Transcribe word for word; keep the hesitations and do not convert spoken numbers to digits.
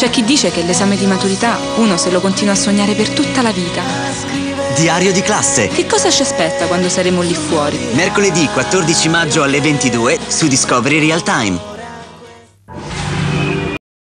C'è chi dice che l'esame di maturità uno se lo continua a sognare per tutta la vita. Diario di classe. Che cosa ci aspetta quando saremo lì fuori? Mercoledì quattordici maggio alle ventidue su Discovery Real Time.